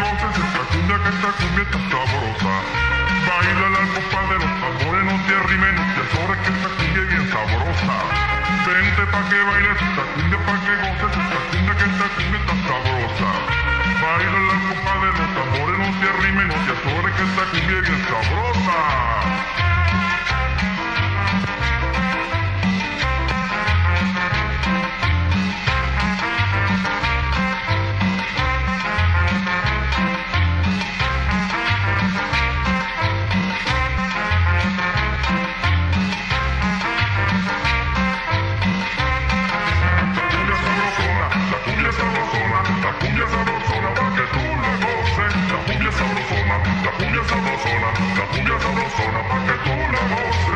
goces esta cumbia está sabrosa. Baila al compás de los tambores, no te arrimes, no te azores, que esta cumbia es bien sabrosa. Vente pa' que bailes esta cumbia, pa' que goces esta cumbia, que esta cumbia está sabrosa. Baila al compás de los tambores, no te arrimes, no te azores, que esta cumbia es bien sabrosa. La cumbia sabrosona, pa' que tú la goces.